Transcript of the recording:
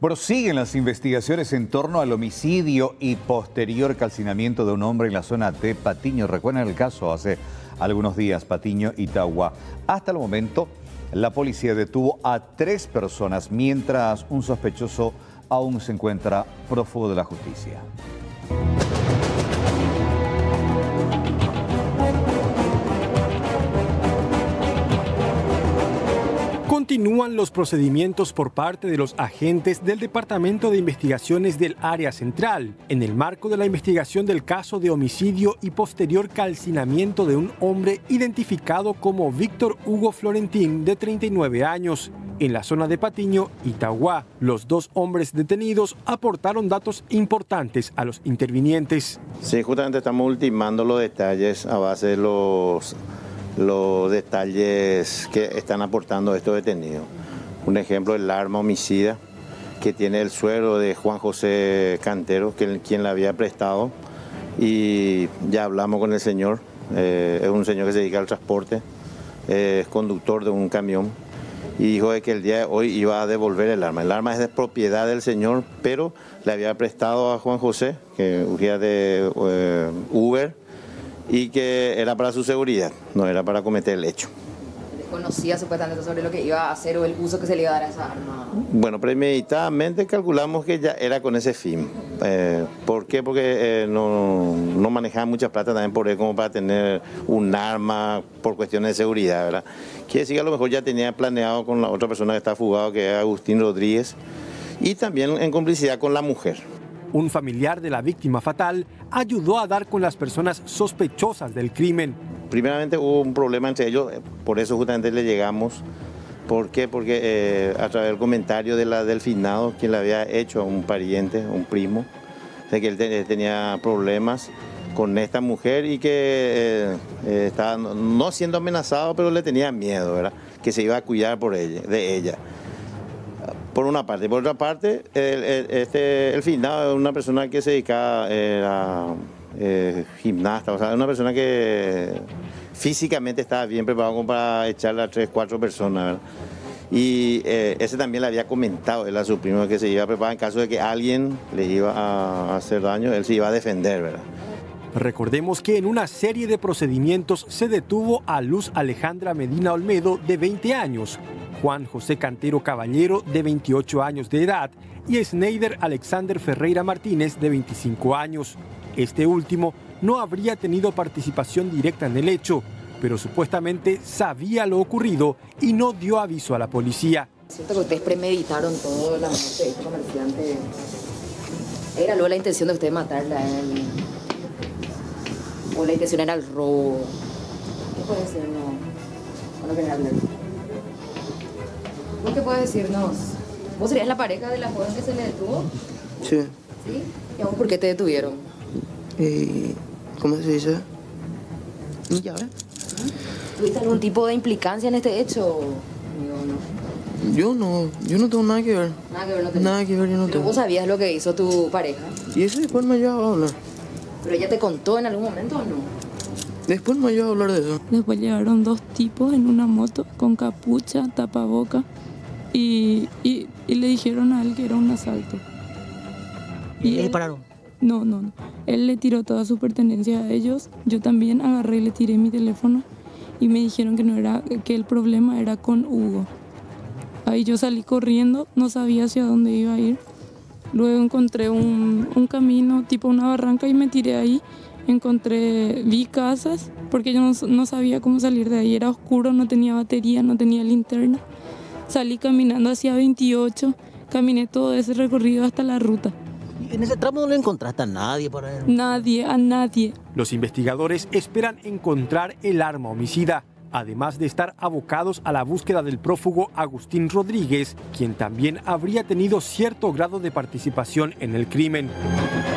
Prosiguen las investigaciones en torno al homicidio y posterior calcinamiento de un hombre en la zona de Patiño. Recuerden el caso hace algunos días, Patiño y Itauguá. Hasta el momento, la policía detuvo a 3 personas, mientras un sospechoso aún se encuentra prófugo de la justicia. Continúan los procedimientos por parte de los agentes del Departamento de Investigaciones del Área Central, en el marco de la investigación del caso de homicidio y posterior calcinamiento de un hombre identificado como Víctor Hugo Florentín, de 39 años, en la zona de Patiño, Itauguá. Los 2 hombres detenidos aportaron datos importantes a los intervinientes. Sí, justamente estamos ultimando los detalles a base de los detalles que están aportando estos detenidos. Un ejemplo, el arma homicida que tiene el suero de Juan José Cantero, quien la había prestado, y ya hablamos con el señor. Es un señor que se dedica al transporte, es conductor de un camión, y dijo de que el día de hoy iba a devolver el arma. El arma es de propiedad del señor, pero le había prestado a Juan José, que huía de Uber, y que era para su seguridad, no era para cometer el hecho. ¿Conocía supuestamente sobre lo que iba a hacer o el uso que se le iba a dar a esa arma? Bueno, premeditadamente calculamos que ya era con ese fin. ¿Por qué? Porque no manejaba mucha plata también por él como para tener un arma por cuestiones de seguridad, ¿verdad? Quiere decir que a lo mejor ya tenía planeado con la otra persona que está fugado, que es Agustín Rodríguez, y también en complicidad con la mujer. Un familiar de la víctima fatal ayudó a dar con las personas sospechosas del crimen. Primeramente hubo un problema entre ellos, por eso justamente le llegamos. ¿Por qué? Porque a través del comentario del finado, quien le había hecho a un pariente, a un primo, de que él tenía problemas con esta mujer y que estaba no siendo amenazado, pero le tenía miedo, ¿verdad? Que se iba a cuidar de ella. Por una parte. Por otra parte, el finado es una persona que se dedicaba a gimnasta, o sea, una persona que físicamente estaba bien preparado como para echarle a 3, 4 personas, ¿verdad? Y ese también le había comentado él a su primo que se iba a preparar en caso de que alguien le iba a hacer daño, él se iba a defender, ¿verdad? Recordemos que en una serie de procedimientos se detuvo a Luz Alejandra Medina Olmedo, de 20 años, Juan José Cantero Caballero, de 28 años de edad, y Sneider Alexander Ferreira Martínez, de 25 años. Este último no habría tenido participación directa en el hecho, pero supuestamente sabía lo ocurrido y no dio aviso a la policía. Siento que ustedes premeditaron todo la muerte de este comerciante. ¿Era luego la intención de ustedes matarla a él? ¿O la intención era el robo? ¿Qué puede decirnos? No quería hablar. ¿Vos qué puedes decirnos? ¿Vos serías la pareja de la joven que se le detuvo? Sí. ¿Sí? ¿Y a vos por qué te detuvieron? ¿Cómo se dice? Ya ves. ¿Tuviste algún tipo de implicancia en este hecho? Yo no tengo nada que ver. Nada que ver, no tenés. Nada que ver, yo no ¿Pero tengo. vos sabías lo que hizo tu pareja? Y eso después me lleva a hablar. ¿Pero ella te contó en algún momento o no? Después me lleva a hablar de eso. Después llegaron 2 tipos en una moto con capucha, tapaboca y le dijeron a él que era un asalto. ¿Y le dispararon? No. Él le tiró toda su pertenencia a ellos. Yo también agarré y le tiré mi teléfono y me dijeron que el problema era con Hugo. Ahí yo salí corriendo, no sabía hacia dónde iba a ir. Luego encontré un camino, tipo una barranca, y me tiré ahí. Vi casas, porque yo no sabía cómo salir de ahí. Era oscuro, no tenía batería, no tenía linterna. Salí caminando hacia 28, caminé todo ese recorrido hasta la ruta. ¿Y en ese tramo no le encontraste a nadie para él? A nadie. Los investigadores esperan encontrar el arma homicida, además de estar abocados a la búsqueda del prófugo Agustín Rodríguez, quien también habría tenido cierto grado de participación en el crimen.